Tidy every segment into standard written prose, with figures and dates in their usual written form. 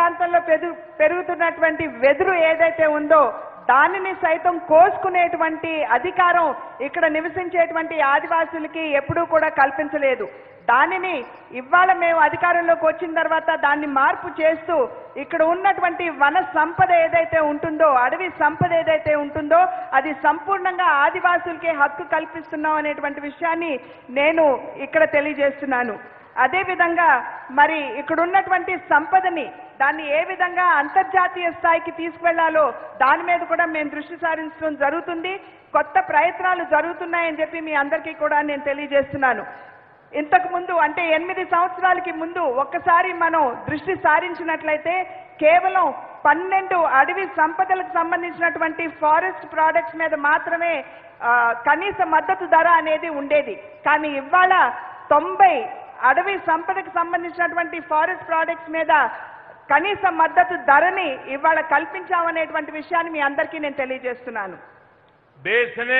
ప్రాంతంలో పెరుగుతున్నటువంటి వెదురు ఏదైతే ఉందో దానిని సైతం కోసుకునేటువంటి అధికారం ఇక్కడ నివసించేటువంటి ఆదివాసులకి ఎప్పుడూ కూడా కల్పించలేదు. దానిని ఇవాళ మేము అధికారంలోకి వచ్చిన తర్వాత దాన్ని మార్పు చేస్తూ ఇక్కడ ఉన్నటువంటి వన సంపద ఏదైతే ఉంటుందో, అడవి సంపద ఏదైతే ఉంటుందో అది సంపూర్ణంగా ఆదివాసులకే హక్కు కల్పిస్తున్నాం అనేటువంటి విషయాన్ని నేను ఇక్కడ తెలియజేస్తున్నాను. అదేవిధంగా మరి ఇక్కడ ఉన్నటువంటి సంపదని దాన్ని ఏ విధంగా అంతర్జాతీయ స్థాయికి తీసుకువెళ్లాలో దాని మీద కూడా మేము దృష్టి సారించడం జరుగుతుంది. కొత్త ప్రయత్నాలు జరుగుతున్నాయని చెప్పి మీ అందరికీ కూడా నేను తెలియజేస్తున్నాను. ఇంతకు ముందు అంటే 8 సంవత్సరాలకి ముందు ఒక్కసారి మనం దృష్టి సారించినట్లయితే కేవలం 12 అడవి సంపదలకు సంబంధించినటువంటి ఫారెస్ట్ ప్రోడక్ట్స్ మీద మాత్రమే కనీస మద్దతు ధర అనేది ఉండేది. కానీ ఇవాళ 90 అడవి సంపదకు సంబంధించినటువంటి ఫారెస్ట్ ప్రోడక్ట్స్ మీద కనీస మద్దతు ధరని ఇవాళ కల్పించామనేటువంటి విషయాన్ని మీ అందరికీ నేను తెలియజేస్తున్నాను. देश ने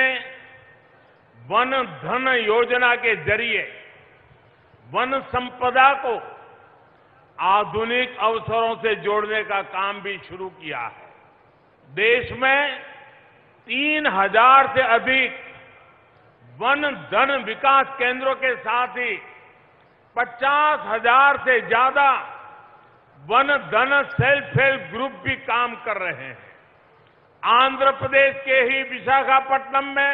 वन धन योजना के जरिए वन संपदा को आधुनिक अवसरों से जोड़ने का काम भी शुरू किया है। देश में 3000 से अधिक वन धन विकास केंद्रों के साथ ही 50,000 से ज्यादा वन धन सेल्फ हेल्प ग्रुप भी काम कर रहे हैं। आंध्र प्रदेश के ही विशाखापट्टनम में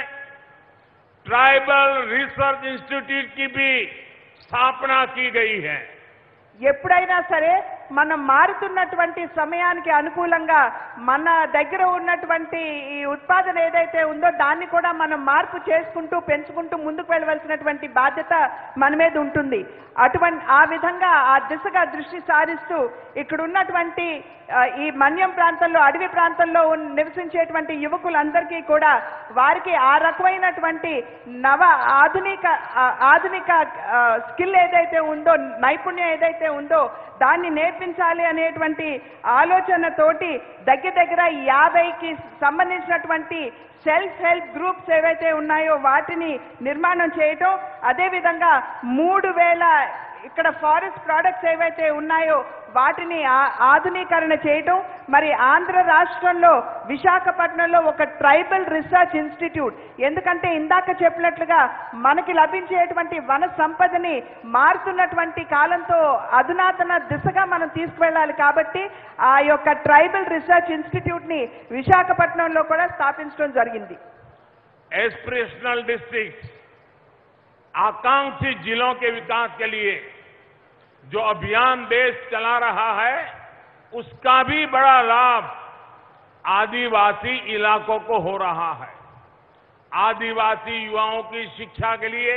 ट्राइबल रिसर्च इंस्टीट्यूट की भी स्थापना की गई है। ఎప్పుడైనా సరే మనం మారుతున్నటువంటి సమయానికి అనుకూలంగా మన దగ్గర ఉన్నటువంటి ఈ ఉత్పాదన ఏదైతే ఉందో దాన్ని కూడా మనం మార్పు చేసుకుంటూ పెంచుకుంటూ ముందుకు వెళ్ళవలసినటువంటి బాధ్యత మన మీద ఉంటుంది. ఆ విధంగా ఆ దిశగా దృష్టి సారిస్తూ ఇక్కడ ఉన్నటువంటి ఈ మన్యం ప్రాంతంలో అడవి ప్రాంతంలో నివసించేటువంటి యువకులందరికీ కూడా వారికి ఆ రకమైనటువంటి ఆధునిక స్కిల్ ఏదైతే ఉందో, నైపుణ్యం ఏదైతే ఉందో దాన్ని నేర్పించాలి అనేటువంటి ఆలోచనతోటి దగ్గర 50కి సంబంధించినటువంటి సెల్ఫ్ హెల్ప్ గ్రూప్స్ ఏవైతే ఉన్నాయో వాటిని నిర్మాణం చేయటం, అదేవిధంగా 3000 ఇక్కడ ఫారెస్ట్ ప్రోడక్ట్స్ ఏవైతే ఉన్నాయో వాటిని ఆధునీకరణ చేయటం, మరి ఆంధ్ర రాష్ట్రంలో విశాఖపట్నంలో ఒక ట్రైబల్ రీసెర్చ్ ఇన్స్టిట్యూట్, ఎందుకంటే ఇందాక చెప్పినట్లుగా మనకి లభించేటువంటి వన సంపదని మారుతున్నటువంటి కాలంతో అధునాతన దిశగా మనం తీసుకువెళ్ళాలి కాబట్టి ఆ యొక్క ట్రైబల్ రీసెర్చ్ ఇన్స్టిట్యూట్ ని విశాఖపట్నంలో కూడా స్థాపించడం జరిగింది. एस्पिरेशनल डिस्ट्रिक्ट आकांक्षी जिलों के विकास के लिए जो अभियान देश चला रहा है उसका भी बड़ा लाभ आदिवासी इलाकों को हो रहा है। आदिवासी युवाओं की शिक्षा के लिए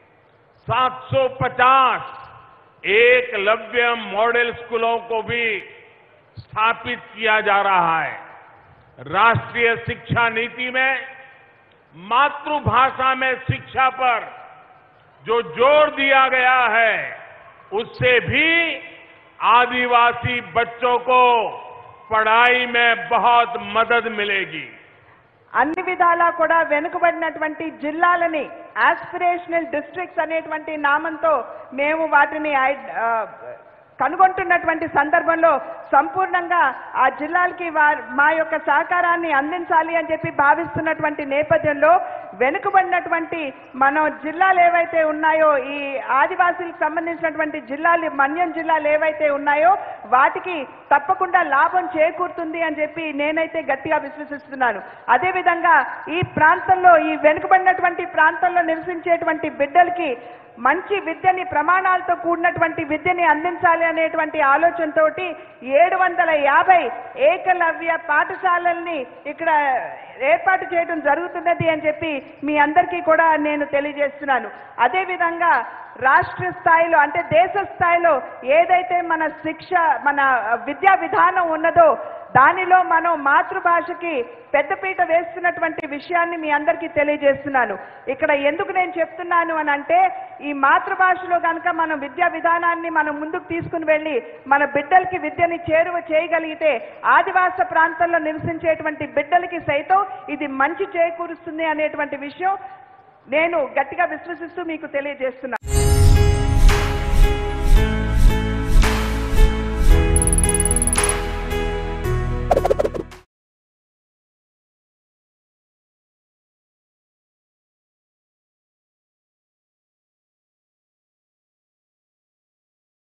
750 एकलव्य मॉडल स्कूलों को भी स्थापित किया जा रहा है। राष्ट्रीय शिक्षा नीति में मातृभाषा में शिक्षा पर जो जोर दिया गया है उससे भी आदिवासी बच्चों को पढ़ाई में बहुत मदद मिलेगी। అన్ని విధాలా కూడా వెనుకబడినటువంటి జిల్లాలని ఆస్పిరేషనల్ డిస్ట్రిక్ట్స్ అనేటువంటి నామంతో మేము వాటిని కనుగొంటున్నటువంటి సందర్భంలో సంపూర్ణంగా ఆ జిల్లాలకి మా యొక్క సహకారాన్ని అందించాలి అని చెప్పి భావిస్తున్నటువంటి నేపథ్యంలో వెనుకబడినటువంటి మన జిల్లాలు ఏవైతే ఉన్నాయో ఈ ఆదివాసీలకు సంబంధించినటువంటి జిల్లాలు మన్యం జిల్లాలు ఏవైతే ఉన్నాయో వాటికి తప్పకుండా లాభం చేకూరుతుంది అని చెప్పి నేనైతే గట్టిగా విశ్వసిస్తున్నాను. అదేవిధంగా ఈ ప్రాంతంలో ఈ వెనుకబడినటువంటి ప్రాంతంలో నివసించేటువంటి బిడ్డలకి మంచి విద్యని ప్రమాణాలతో కూడినటువంటి విద్యని అందించాలి అనేటువంటి ఆలోచనతోటి 750 ఏకలవ్య పాఠశాలల్ని ఇక్కడ ఏర్పాటు చేయడం జరుగుతున్నది అని చెప్పి మీ అందరికీ కూడా నేను తెలియజేస్తున్నాను. అదేవిధంగా రాష్ట్ర స్థాయిలో అంటే దేశ స్థాయిలో ఏదైతే మన మన విద్యా విధానం ఉన్నదో దానిలో మనం మాతృభాషకి పెద్దపీట వేస్తున్నటువంటి విషయాన్ని మీ అందరికీ తెలియజేస్తున్నాను. ఇక్కడ ఎందుకు నేను చెప్తున్నాను అని అంటే ఈ మాతృభాషలో కనుక మనం విద్యా విధానాన్ని మనం ముందుకు తీసుకుని వెళ్ళి మన బిడ్డలకి విద్యని చేరువ చేయగలిగితే ఆదివాస ప్రాంతంలో నివసించేటువంటి బిడ్డలకి సైతం ఇది మంచి చేకూరుస్తుంది అనేటువంటి విషయం నేను గట్టిగా విశ్వసిస్తూ మీకు తెలియజేస్తున్నాను.